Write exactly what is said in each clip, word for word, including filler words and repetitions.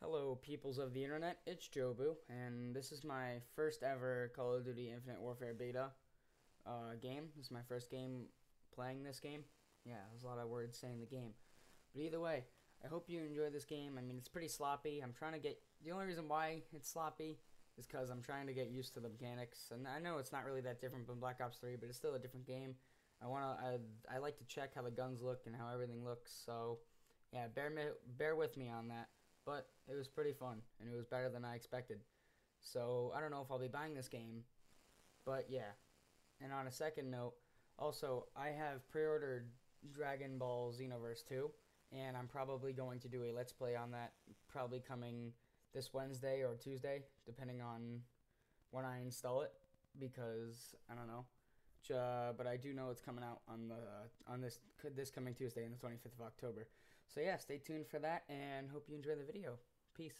Hello, peoples of the internet. It's Jobu, and this is my first ever Call of Duty Infinite Warfare beta uh, game. This is my first game playing this game. Yeah, there's a lot of words saying the game. But either way, I hope you enjoy this game. I mean, it's pretty sloppy. I'm trying to get... The only reason why it's sloppy is because I'm trying to get used to the mechanics. And I know it's not really that different from Black Ops three, but it's still a different game. I want to... I, I like to check how the guns look and how everything looks, so... Yeah, bear, me, bear with me on that. But it was pretty fun, and it was better than I expected. So, I don't know if I'll be buying this game, but yeah. And on a second note, also, I have pre-ordered Dragon Ball Xenoverse two, and I'm probably going to do a Let's Play on that, probably coming this Wednesday or Tuesday, depending on when I install it, because, I don't know. Uh, but I do know it's coming out on the on this this coming Tuesday, on the twenty-fifth of October. So yeah, stay tuned for that, and hope you enjoy the video. Peace.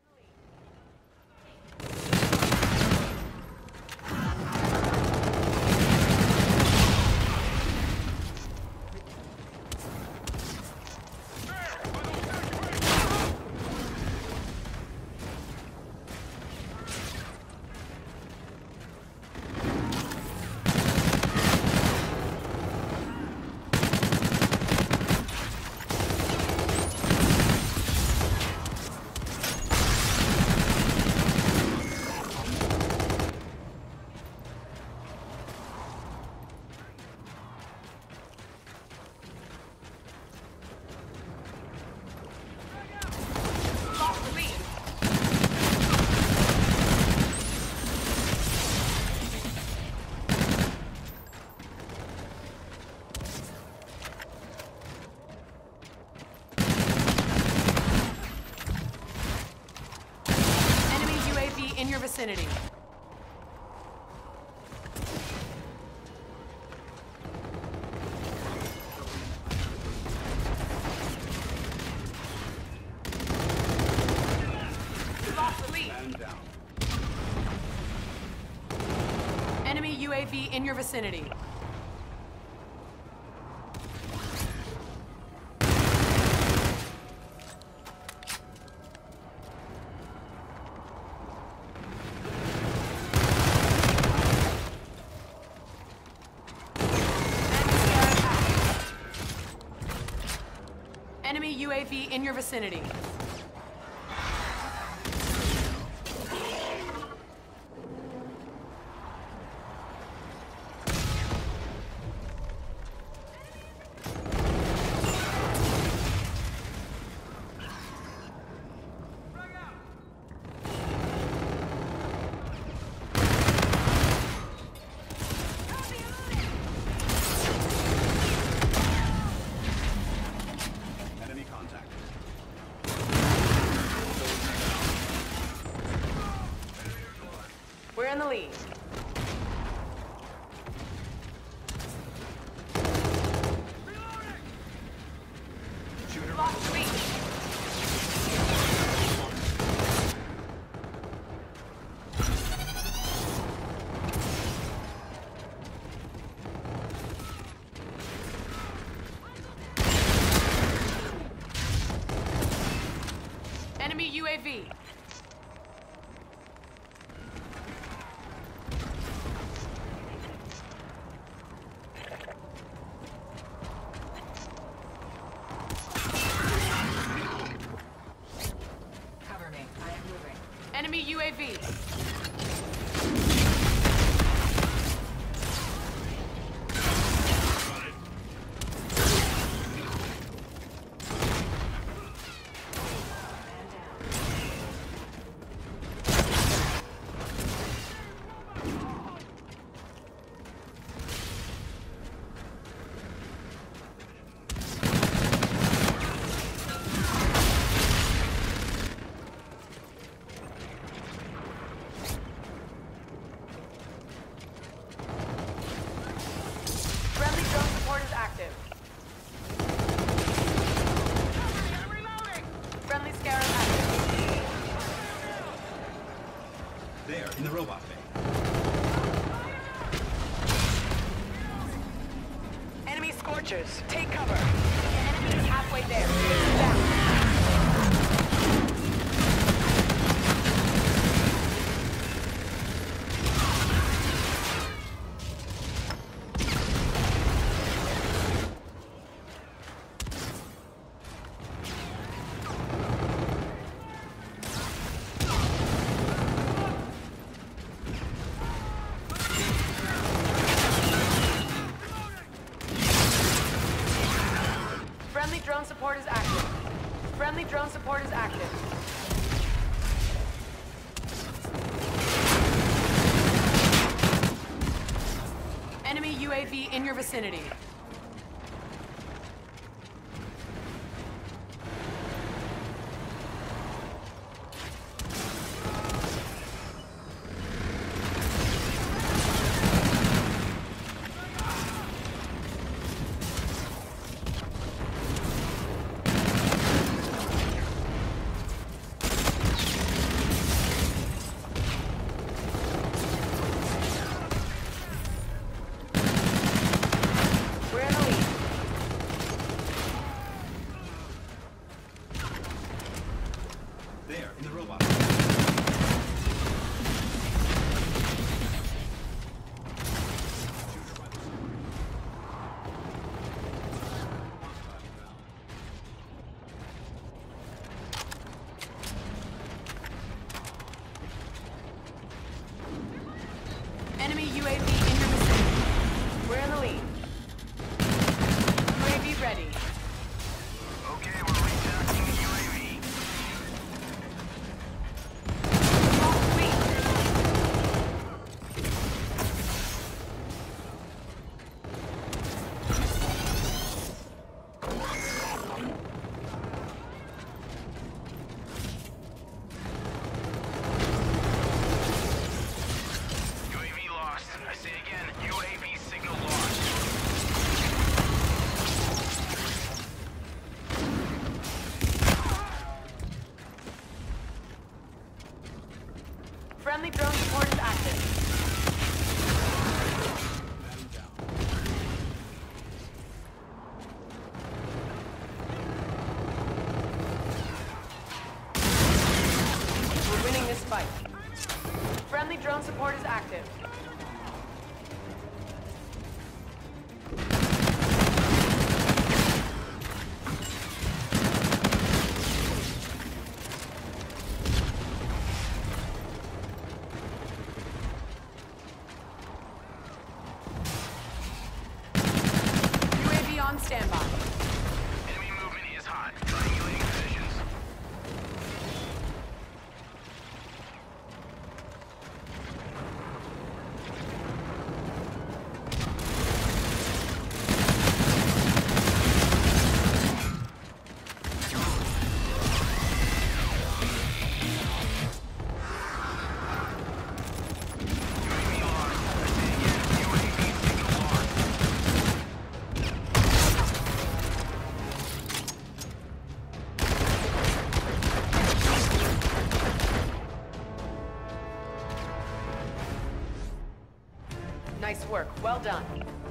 In your vicinity. Lost the lead. Man down. Enemy U A V in your vicinity. Enemy U A V in your vicinity. We're in the lead. Shooter. Lost the lead. Enemy U A V. Enemy U A V. Active. Friendly scarab active. There, in the robot bay. Enemy Scorchers, take cover. The enemy is halfway there. Down. support is active. Enemy U A V in your vicinity. We're in the lead. There, in the robot bay. Shooter by the side. Enemy U A V in your vicinity. We're in the lead. U A V ready. Okay, we're retacking the U A V. All sweet. U A V lost. I say again, U A V signal lost. Friendly drone support is active. Battery down. We're winning this fight. Friendly drone support is active. U A V on standby. Enemy movement is hot. Triangulating positions. U A V lost. I say again, U A V signal lost. Nice work. Well done.